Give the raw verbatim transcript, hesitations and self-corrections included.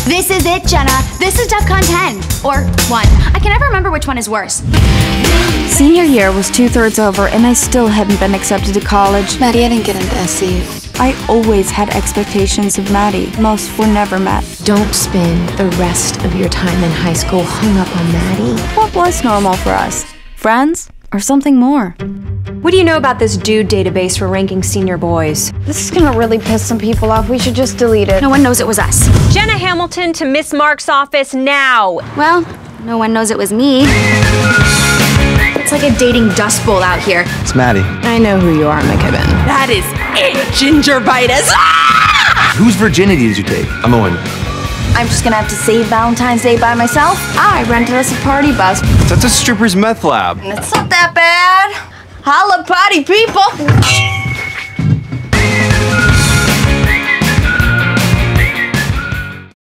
This is it, Jenna. This is DEFCON ten. Or one. I can never remember which one is worse. Senior year was two-thirds over, and I still hadn't been accepted to college. Maddie, I didn't get into S C U. I always had expectations of Maddie. Most were never met. Don't spend the rest of your time in high school hung up on Maddie. What was normal for us? Friends? Or something more? What do you know about this dude database for ranking senior boys? This is gonna really piss some people off. We should just delete it. No one knows it was us. Jenna Hamilton to Miss Mark's office now. Well, no one knows it was me. It's like a dating dust bowl out here. It's Maddie. I know who you are, McKibben. That is it, gingivitis. Ah! Whose virginity did you take? I'm Owen. I'm just gonna have to save Valentine's Day by myself. I rented us a party bus. That's a stripper's meth lab. It's not that bad. Holla, party people!